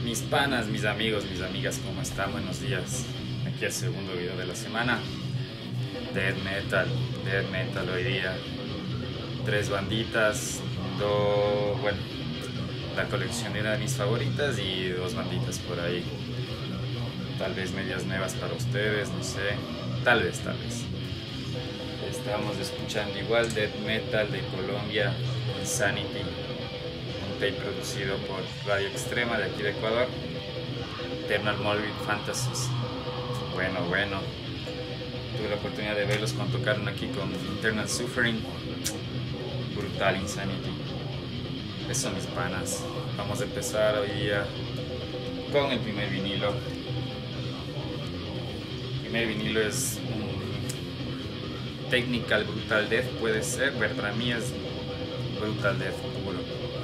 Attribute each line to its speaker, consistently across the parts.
Speaker 1: Mis panas, mis amigos, mis amigas, ¿cómo están? Buenos días. Aquí el segundo video de la semana. Death Metal hoy día. Tres banditas, bueno, la colección era de mis favoritas y dos banditas por ahí. Tal vez medias nuevas para ustedes, no sé. Tal vez. Estábamos escuchando igual Death Metal de Colombia, Insanity, un tape producido por Radio Extrema de aquí de Ecuador. Eternal Morbid Fantasies. Bueno. Tuve la oportunidad de verlos cuando tocaron aquí con Eternal Suffering. Brutal Insanity. Esos son mis panas. Vamos a empezar hoy día con el primer vinilo. El primer vinilo es un Technical Brutal Death, puede ser, pero para mí es Brutal Death puro.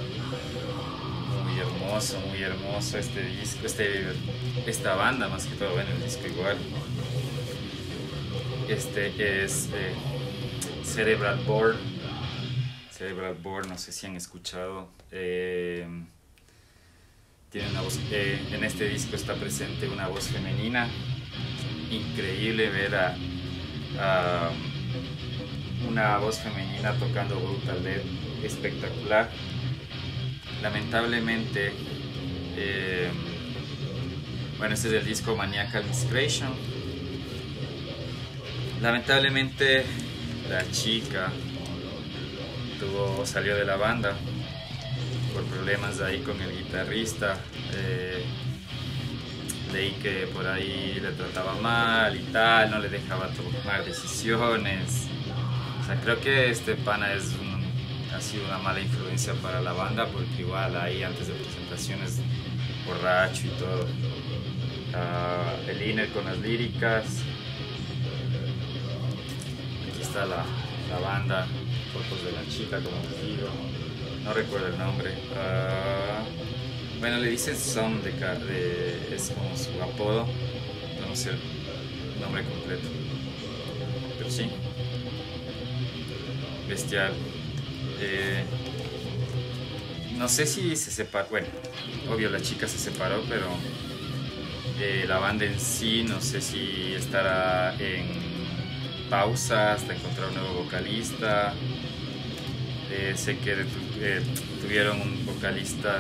Speaker 1: Muy hermoso este disco, esta banda más que todo, bueno, el disco igual. Este es Cerebral Bore, no sé si han escuchado. Tiene una voz, en este disco está presente una voz femenina. Increíble ver a una voz femenina tocando Brutal Death, espectacular. Lamentablemente, bueno, este es el disco Maniacal Discretion. Lamentablemente la chica salió de la banda por problemas ahí con el guitarrista. Leí que por ahí le trataba mal y tal, no le dejaba tomar decisiones. O sea, creo que este pana ha sido una mala influencia para la banda, porque igual ahí antes de presentaciones borracho y todo. El inner con las líricas. Aquí está la banda, fotos de la chica, como les digo, no recuerdo el nombre. Bueno, le dicen Son es como su apodo, no sé el nombre completo, pero sí, bestial. No sé si se separó, bueno, obvio la chica se separó, pero la banda en sí no sé si estará en pausa hasta encontrar un nuevo vocalista. Sé que tuvieron un vocalista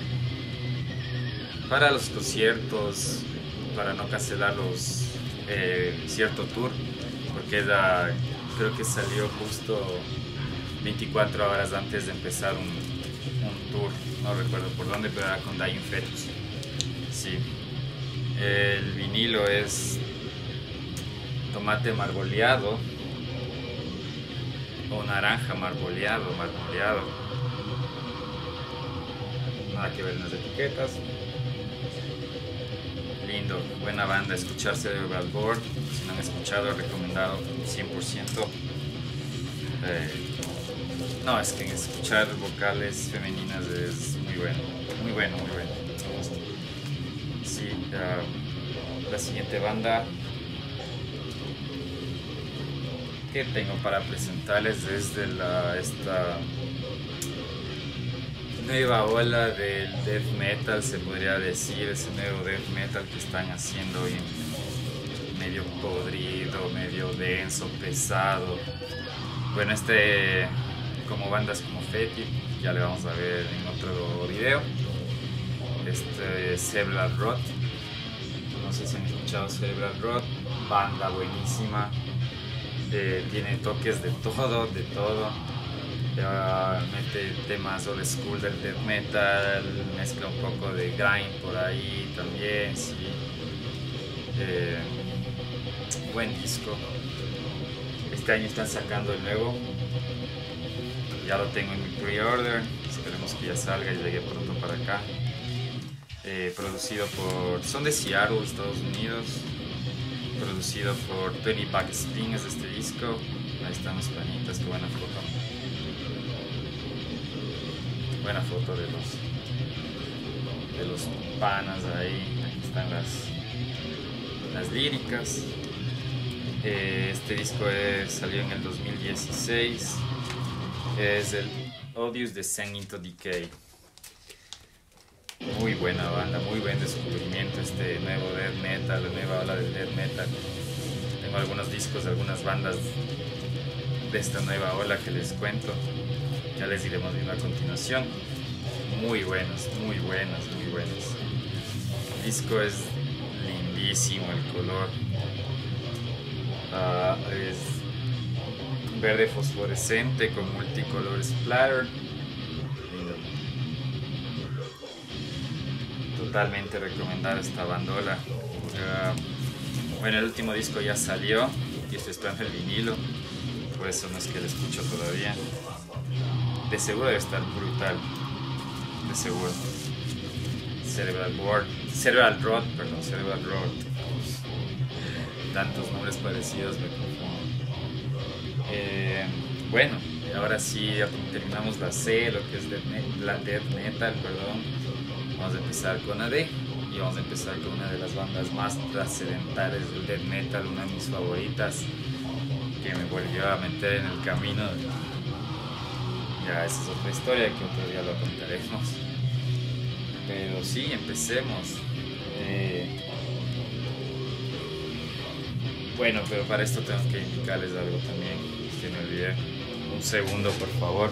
Speaker 1: para los conciertos, para no cancelar cierto tour, porque creo que salió justo 24 horas antes de empezar un tour, no recuerdo por dónde, pero era con Dying Fetus. Sí. El vinilo es tomate marmoleado o naranja marmoleado. Nada que ver en las etiquetas. Lindo, buena banda. Escuchar Cerebral Bore, si no han escuchado, recomendado 100%. No, es que escuchar vocales femeninas es muy bueno. Me gusta. Sí, la siguiente banda que tengo para presentarles es de esta nueva ola del death metal, se podría decir, ese nuevo death metal que están haciendo hoy, medio podrido, medio denso, pesado. Bueno, como bandas como Fetid, ya le vamos a ver en otro video. Cerebral Rot, no sé si han escuchado Cerebral Rot, banda buenísima. Tiene toques de todo, mete temas old school del death metal, mezcla un poco de grind por ahí también, sí. Buen disco. Este año están sacando el nuevo, ya lo tengo en mi pre-order, esperemos que ya salga y llegue pronto para acá. Son de Seattle, Estados Unidos. Producido por Tony Backspin es este disco. Ahí están los panitas, qué buena foto. Buena foto de los panas ahí. Aquí están las líricas. Este disco salió en el 2016. Es el Odious Descent into Decay. Muy buena banda, muy buen descubrimiento este nuevo death metal, la nueva ola del death metal. Tengo algunos discos de algunas bandas de esta nueva ola que les cuento. Ya les iremos viendo a continuación. Muy buenos, muy buenos, muy buenos. El disco es lindísimo, el color es verde fosforescente con multicolor splatter. Lindo. Totalmente recomendar esta bandola. Bueno, el último disco ya salió y estoy esperando el vinilo, por eso no es que lo escucho todavía. De seguro debe estar brutal, de seguro. Cerebral Rot. Tantos nombres parecidos me confundo. Bueno, ahora sí terminamos la C, lo que es la death metal, perdón. Vamos a empezar con AD y vamos a empezar con una de las bandas más trascendentales del death metal, una de mis favoritas, que me volvió a meter en el camino. Ya, esa es otra historia que otro día lo contaremos. Pero sí, empecemos. Bueno, pero para esto tengo que indicarles algo también, que me olvidé. Un segundo, por favor.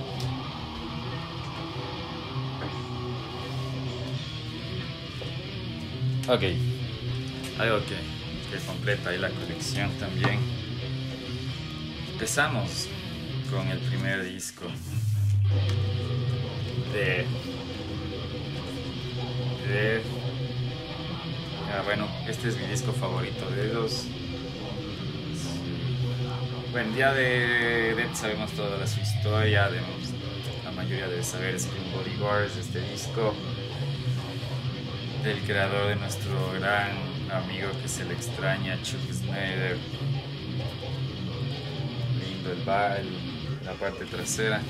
Speaker 1: Ok, algo que completa ahí la colección también. Empezamos con el primer disco de bueno, este es mi disco favorito de ellos. Bueno, ya de Death sabemos toda su historia, la mayoría debe saber Scream Bloody Gore es este disco del creador de nuestro gran amigo que se le extraña, Chuck Snyder. Lindo el bar, la parte trasera.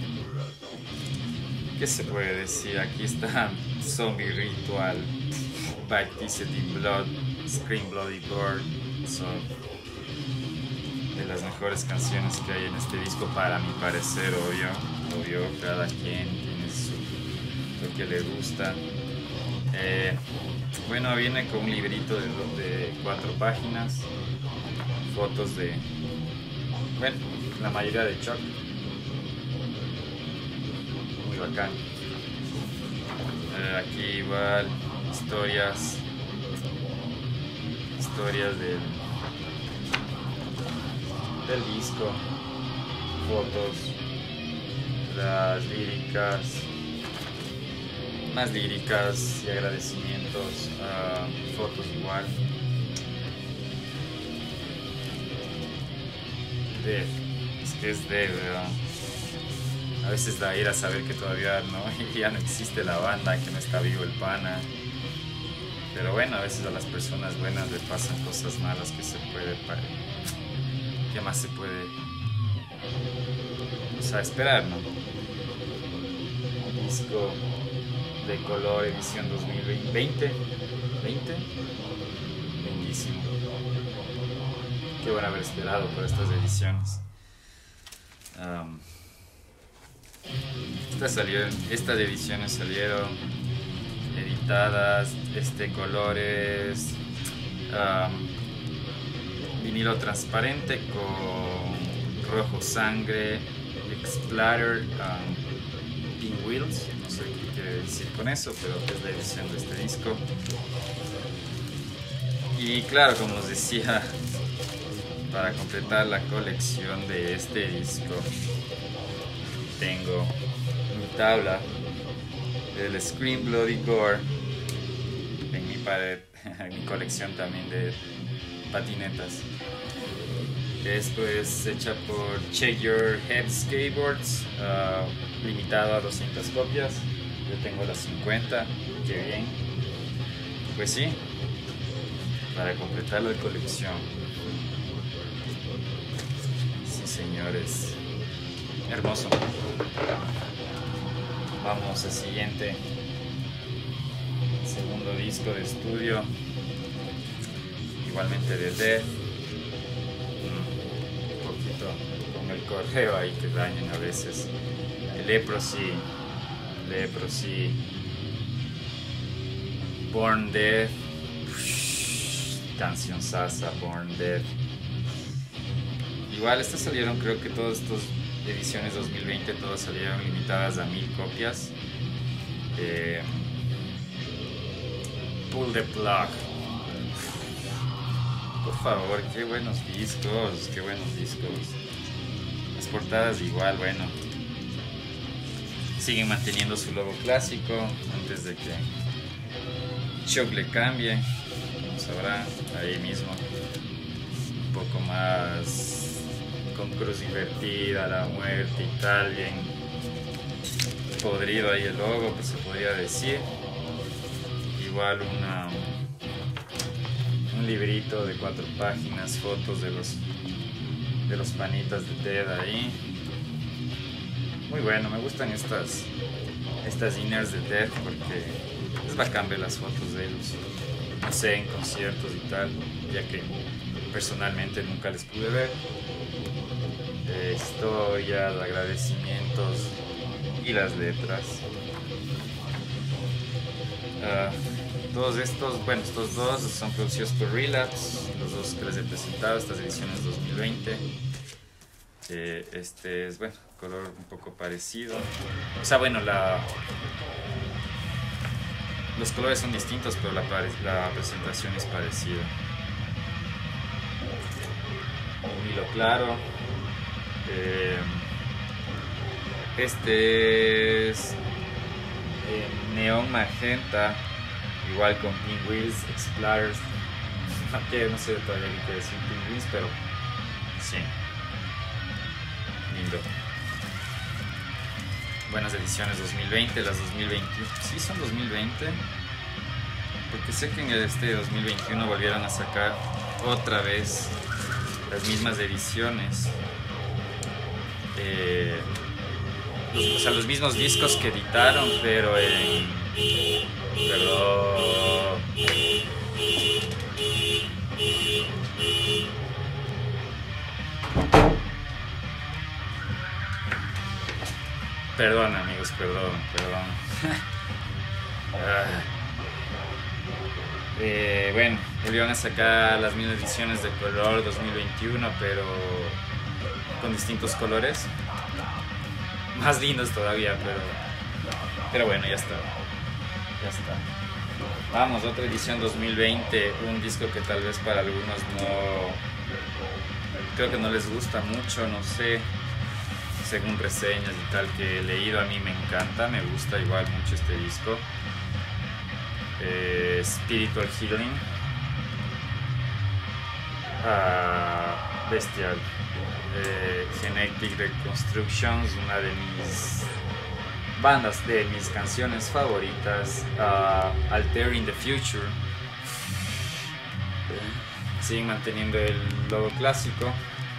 Speaker 1: ¿Qué se puede decir? Aquí está Zombie Ritual, Baptized in Blood, Scream Bloody Gore. Son de las mejores canciones que hay en este disco, para mi parecer, obvio, cada quien tiene lo que le gusta. Bueno, viene con un librito de 4 páginas, fotos de, bueno, la mayoría de Chuck, muy bacán. Aquí igual historias del disco, fotos, las líricas, más líricas y agradecimientos, fotos igual. Es que es ¿verdad? A veces da ira saber que todavía ya no existe la banda, que no está vivo el pana. Pero bueno, a veces a las personas buenas le pasan cosas malas que se puede... ¿Qué más se puede? O sea, esperar, ¿no? Un disco de color, edición 2020. Lindísimo. Qué bueno haber esperado por estas ediciones. Estas ediciones salieron editadas, colores, vinilo transparente con rojo sangre, splatter, pink wheels, no sé qué quiere decir con eso, pero es la edición de este disco. Y claro, como os decía, para completar la colección de este disco, tengo mi tabla del Scream Bloody Gore en mi pared, en mi colección también de patinetas. Esto es hecha por Check Your Head Skateboards, limitado a 200 copias. Yo tengo las 50, qué bien. Pues sí, para completar la colección. Sí, señores. Hermoso. Vamos al siguiente. Segundo disco de estudio. Igualmente de Death. Un poquito con el correo ahí que dañan a veces. Leprosy. Born Dead, canción sasa, Born Dead. Igual estas salieron, creo que todas estas ediciones 2020 todas salieron limitadas a 1000 copias. Pull the Plug. Por favor, qué buenos discos, qué buenos discos. Las portadas igual, bueno. Siguen manteniendo su logo clásico antes de que Chuck le cambie, como sabrá, ahí mismo. Un poco más con cruz invertida, la muerte y tal, bien podrido ahí el logo, pues se podría decir. Igual un librito de 4 páginas, fotos de los panitas de Ted ahí. Muy bueno, me gustan estas inners de Ted porque es bacán ver las fotos de ellos, no sé, en conciertos y tal, ya que personalmente nunca les pude ver. Historias, agradecimientos y las letras. Todos estos, bueno, estos dos son producidos por Relapse, los dos que les he presentado, estas ediciones 2020. Este es, bueno, color un poco parecido. O sea, bueno, los colores son distintos, pero la presentación es parecida. Un hilo claro. Este es neón magenta, igual con Pink Wheels, Explorers. No sé todavía qué quiere decir Pink Wheels, pero sí. Lindo. Buenas ediciones 2020, las 2021. Sí, son 2020. Porque sé que en este 2021 volvieron a sacar otra vez las mismas ediciones. O sea, los mismos discos que editaron, pero en... Perdón. Perdón, amigos, perdón. Bueno, volvieron a sacar las mismas ediciones de color 2021, pero con distintos colores. Más lindos todavía, pero bueno, ya está. Vamos, otra edición 2020, un disco que tal vez para algunos no... Creo que no les gusta mucho, no sé. Según reseñas y tal que he leído, a mí me encanta, me gusta igual mucho este disco. Spiritual Healing. Bestial. Genetic Reconstructions, una de mis bandas, de mis canciones favoritas. Altering the Future. Siguen manteniendo el logo clásico.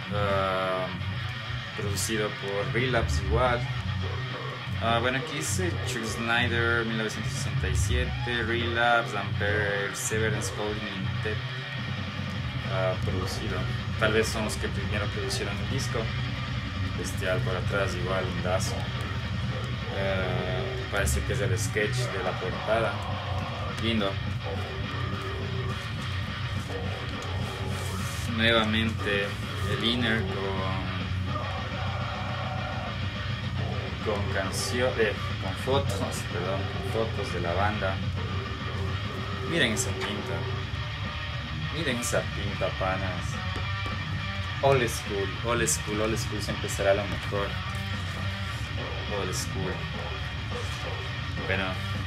Speaker 1: Producido por Relapse igual. Bueno, aquí dice Chuck Snyder 1967, Relapse, Ampere, Severance Holding Limited. Producido. Tal vez son los que primero producieron el disco. Bestial por atrás, igual, lindazo. Parece que es el sketch de la portada. Lindo. Nuevamente el inner con fotos de la banda. Miren esa pinta, panas. Old school siempre será lo mejor. Old school. Bueno,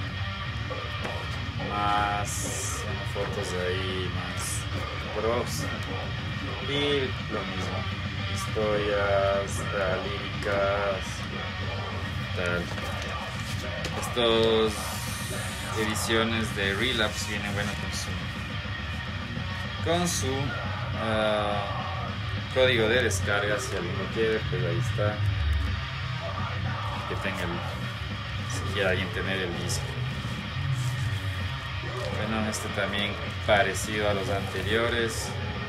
Speaker 1: más fotos de ahí, más props y lo mismo, historias líricas, tal. Estos ediciones de Relapse vienen, bueno, con su código de descarga, si alguien lo quiere, pues ahí está, que tenga si quiere alguien tener el disco. Bueno, este también parecido a los anteriores,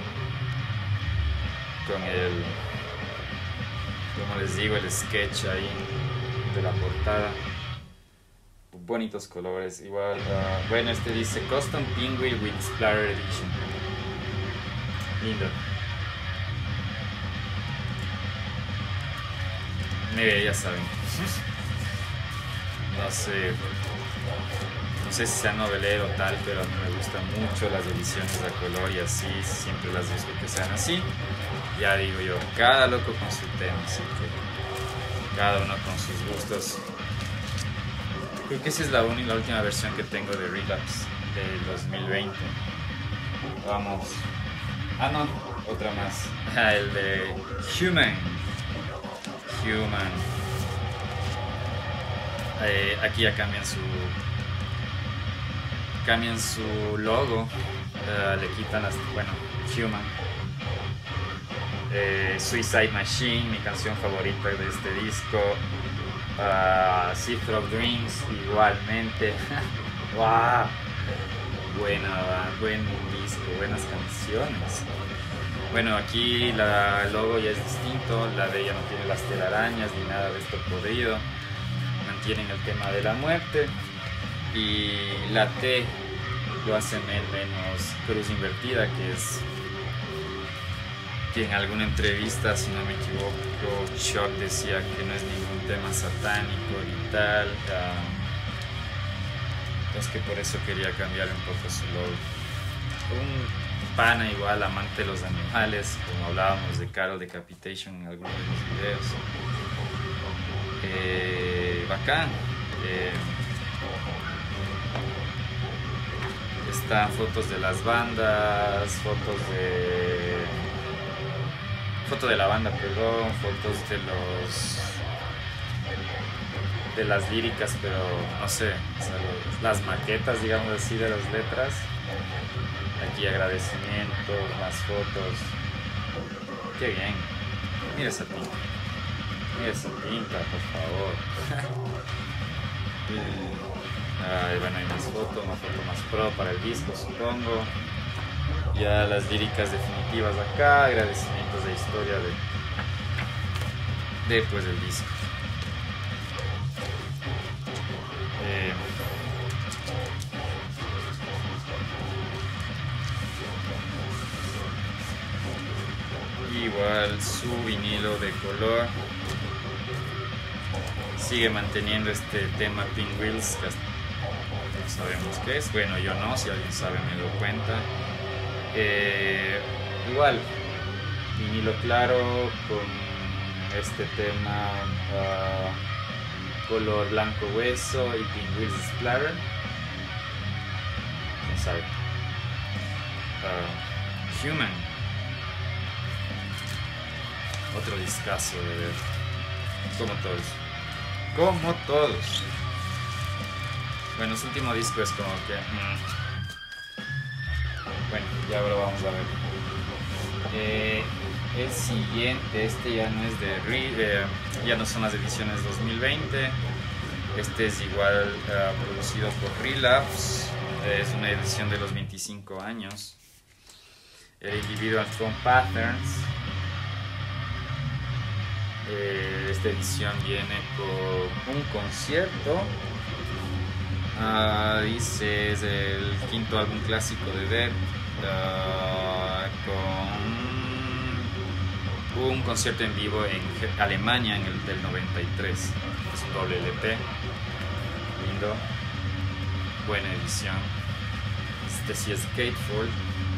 Speaker 1: con el, como les digo, el sketch ahí de la portada. bonitos colores. Igual, bueno, este dice Custom Penguin with Splatter Edition. Lindo. Ya saben. No sé si sea novelero o tal, pero a mí me gustan mucho las ediciones a color y así, siempre las busco que sean así. Ya digo yo, cada loco con su tema, así que cada uno con sus gustos. Creo que esa es la última versión que tengo de Relapse del 2020. Vamos. Ah, no, otra más. El de Human. Aquí ya cambian su logo, le quitan Human. Suicide Machine, mi canción favorita de este disco. Seed of Dreams, igualmente. Wow. Buen disco, buenas canciones. Bueno, aquí el logo ya es distinto, la de ella no tiene las telarañas ni nada de esto podrido. Mantienen el tema de la muerte y la T lo hace menos cruz invertida, que en alguna entrevista, si no me equivoco, Chuck decía que no es ningún tema satánico ni tal. Entonces que por eso quería cambiar un poco su logo. Un pana igual, amante de los animales, como hablábamos de Carol Decapitation en algunos de los videos. Bacán. Están fotos de las bandas, fotos de la banda, perdón, fotos de las líricas, pero no sé, o sea, las maquetas, digamos así, de las letras. Aquí agradecimientos, más fotos. Qué bien. Mira esa pinta. Por favor. Bueno, hay más fotos, una foto más pro para el disco, supongo. Ya las líricas definitivas acá, agradecimientos de historia después del disco. Igual su vinilo de color sigue manteniendo este tema Pinwheels, que no sabemos qué es. Bueno, yo no, si alguien sabe me lo cuenta. Igual, vinilo claro con este tema color blanco hueso y Pinwheels Splatter. ¿Quién sabe? Human. Otro discazo de ver. Como todos. Bueno, su último disco es como que... Bueno, ya ahora vamos a ver. El siguiente, este ya no es ya no son las ediciones 2020. Este es igual producido por Relapse. Es una edición de los 25 años. El Individual From Patterns. Esta edición viene por un concierto. Dice, es el quinto álbum clásico de Dead, con un concierto en vivo en Alemania en el del 93. Es un doble LP. Lindo. Buena edición. Este sí es Gatefold.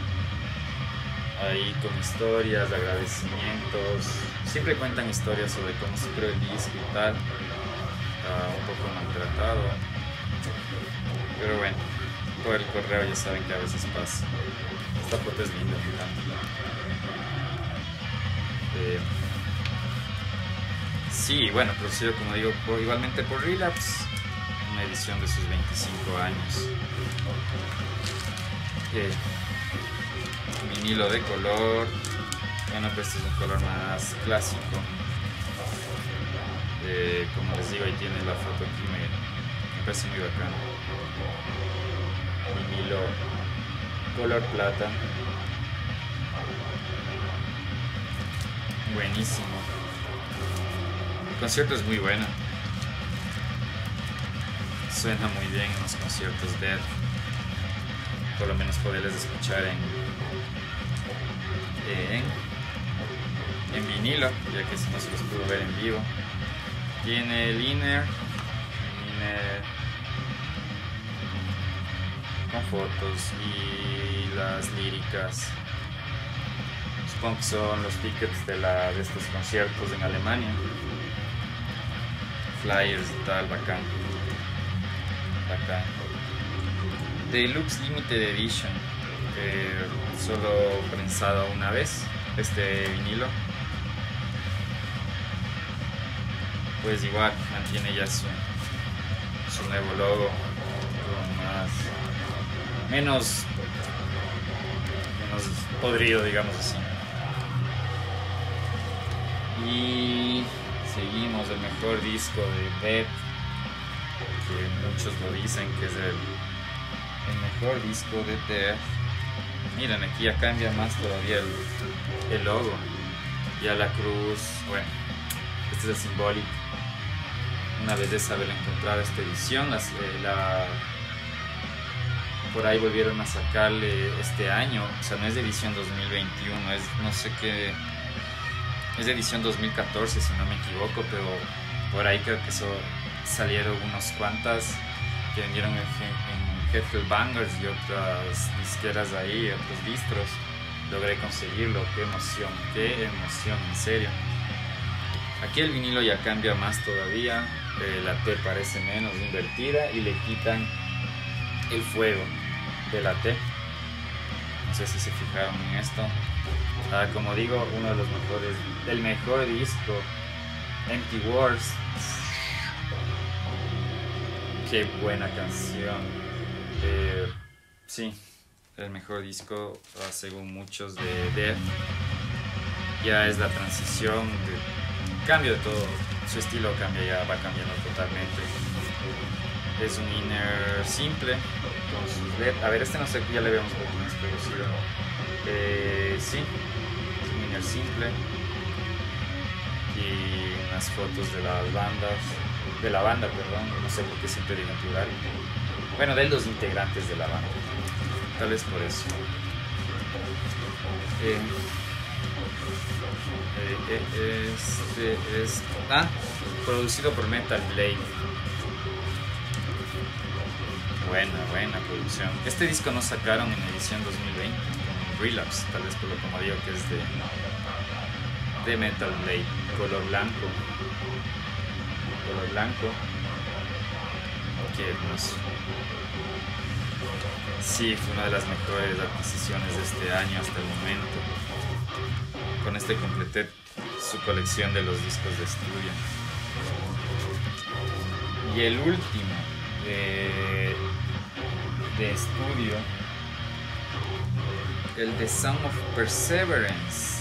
Speaker 1: Ahí con historias, agradecimientos. Siempre cuentan historias sobre cómo se creó el disco y tal. Un poco maltratado. Pero bueno, por el correo ya saben que a veces pasa. Esta foto es linda, me encanta. Sí, bueno, producido como digo igualmente por Relapse. Una edición de sus 25 años. Vinilo de color. Bueno, pues este es un color más clásico. Como les digo, ahí tiene la foto aquí, me parece muy bacán. Vinilo color plata. Buenísimo. El concierto es muy bueno. suena muy bien en los conciertos de Death, por lo menos poderles escuchar en vinilo, ya que si no se los pudo ver en vivo. Tiene el Inner con fotos y las líricas. Supongo que son los tickets de estos conciertos en Alemania, flyers y tal, bacán. Deluxe Limited Edition, solo prensado una vez este vinilo. Pues igual mantiene ya su nuevo logo, con menos podrido, digamos así. Y seguimos, el mejor disco de Death, que muchos lo dicen que es el mejor disco de Death. Miren, aquí ya cambia más todavía el logo, ya la cruz, bueno, este es el Symbolic. Una vez de saber encontrar esta edición, por ahí volvieron a sacarle este año, o sea, no es de edición 2021, es no sé qué, es de edición 2014 si no me equivoco, pero por ahí creo que salieron unos cuantas que vendieron en Headfield Bangers y otras disqueras ahí, otros distros. Logré conseguirlo, qué emoción, en serio. Aquí el vinilo ya cambia más todavía, la T parece menos invertida y le quitan el fuego de la T. No sé si se fijaron en esto. Como digo, uno de los mejores, el mejor disco, Empty Wars. Qué buena canción. Sí, el mejor disco según muchos de Death. Ya es la transición, cambio de todo, su estilo cambia, ya va cambiando totalmente. Es un Inner simple con sus LED. A ver, este no sé, ya le habíamos producido. Sí, es un Inner simple y unas fotos de la banda, perdón, no sé por qué siempre digo en plural. Bueno, de los integrantes de la banda, tal vez por eso. Este es producido por Metal Blade. Buena producción. Este disco no sacaron en edición 2020 con Relapse, tal vez por lo como digo que es de Metal Blade. Color blanco. Qué hermoso. Sí, fue una de las mejores adquisiciones de este año hasta el momento. Con este completé su colección de los discos de estudio. Y el último de estudio, el The Song of Perseverance.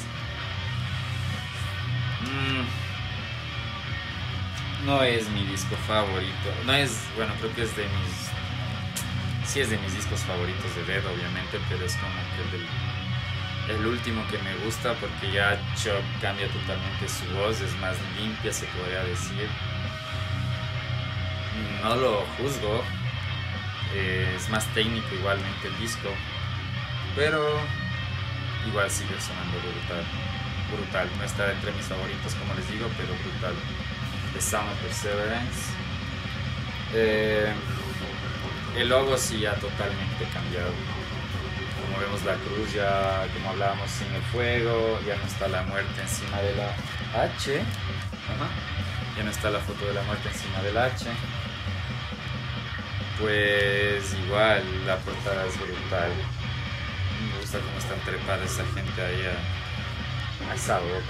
Speaker 1: No es mi disco favorito. No es, bueno, creo que es de mis discos favoritos de Death, obviamente, pero es como que el último que me gusta, porque ya Chuck cambia totalmente su voz, es más limpia, se podría decir. No lo juzgo, es más técnico igualmente el disco, pero igual sigue sonando brutal. No está entre mis favoritos, como les digo, pero brutal. The Sound of Perseverance. El logo sí ya totalmente cambiado. Como vemos, la cruz ya, como hablábamos, sin el fuego, ya no está la muerte encima de la H. Ya no está la foto de la muerte encima del H. Pues igual la portada es brutal. Me gusta cómo están trepadas esa gente ahí a esa boca.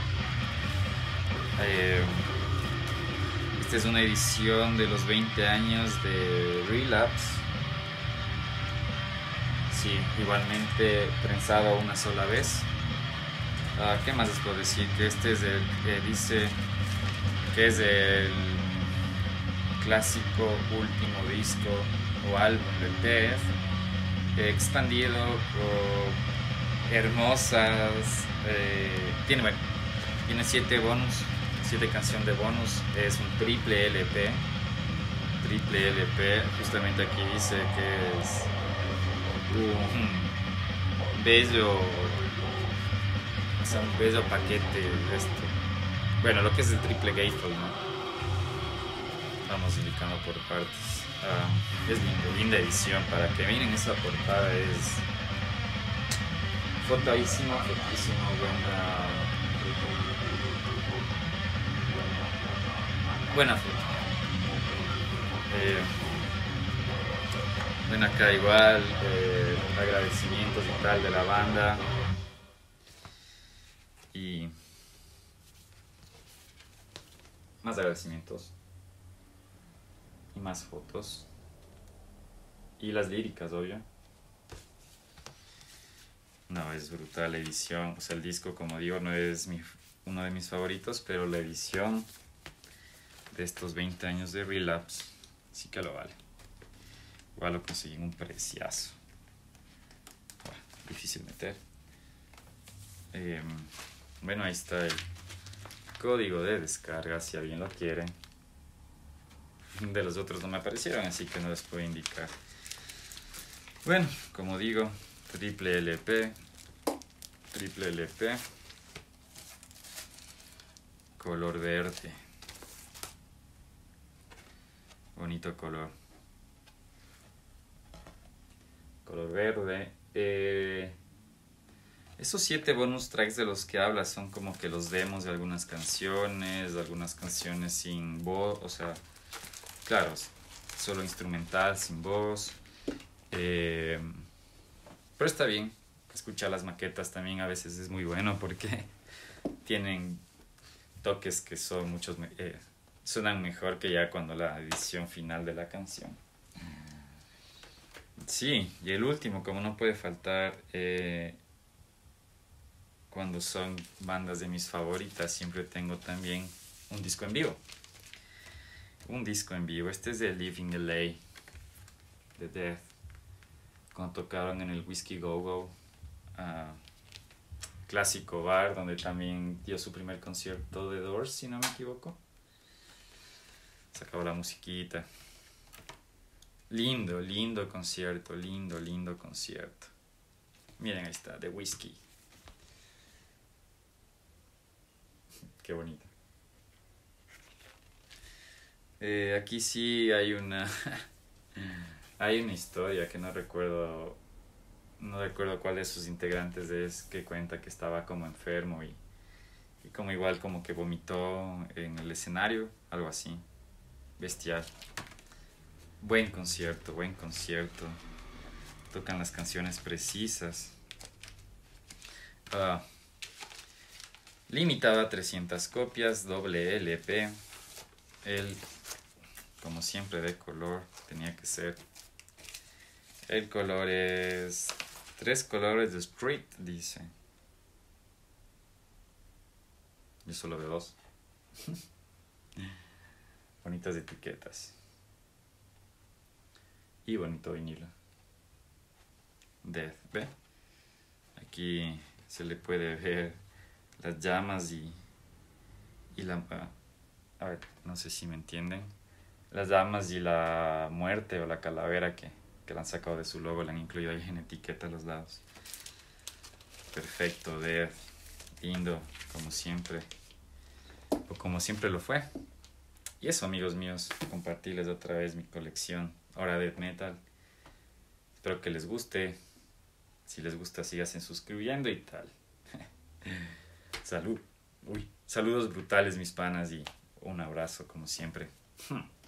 Speaker 1: Esta es una edición de los 20 años de Relapse. Sí, igualmente prensado una sola vez. ¿Qué más les puedo decir? Que este es dice que es el clásico último disco o álbum de Death, expandido con hermosas, tiene 7 bonus, 7 canciones de bonus, es un triple LP, triple LP. Justamente aquí dice que es un bello, o sea, un bello paquete de esto. Bueno, lo que es el triple gatefold, ¿no? Vamos indicando por partes. Es lindo, linda edición. Para que miren esa portada, es fotísimo, buena foto. Ven acá igual, agradecimientos y tal de la banda. Y más agradecimientos. Y más fotos. Y las líricas, obvio. No, es brutal la edición. O sea, el disco, como digo, no es uno de mis favoritos, pero la edición de estos 20 años de Relapse sí que lo vale. Igual lo conseguí en un preciazo. Bueno, difícil meter. Bueno, ahí está el código de descarga, si alguien lo quiere. De los otros no me aparecieron, así que no les puedo indicar. Bueno, como digo, triple LP, color verde, bonito color verde. Esos 7 bonus tracks de los que habla son como que los demos de algunas canciones sin voz, o sea, claro, solo instrumental, sin voz. Pero está bien. Escuchar las maquetas también a veces es muy bueno porque tienen toques que son suenan mejor que ya cuando la edición final de la canción. Sí, y el último, como no puede faltar, cuando son bandas de mis favoritas, siempre tengo también un disco en vivo. Este es de Living LA, de Death, cuando tocaron en el Whiskey Go Go, clásico bar donde también dio su primer concierto de Doors, si no me equivoco. Se acabó la musiquita. Lindo concierto. Miren, ahí está, The Whiskey. Qué bonito. Aquí sí hay una hay una historia que no recuerdo cuál de sus integrantes es, que cuenta que estaba como enfermo y como igual como que vomitó en el escenario, algo así. Bestial. Buen concierto. Tocan las canciones precisas. Limitado a 300 copias, doble LP. Como siempre, de color, tenía que ser. El color es 3 colores de Street, dice. Yo solo veo 2. Bonitas etiquetas. Y bonito vinilo. Death, ¿ve? Aquí se le puede ver las llamas y la... a ver, no sé si me entienden. Las llamas y la muerte o la calavera que la han sacado de su logo, la han incluido ahí en etiqueta a los lados. Perfecto, Death. Lindo, como siempre. O como siempre lo fue. Y eso, amigos míos, compartirles otra vez mi colección. Ahora Death Metal. Espero que les guste. Si les gusta, síganse suscribiendo y tal. Salud. Saludos brutales, mis panas, y un abrazo como siempre.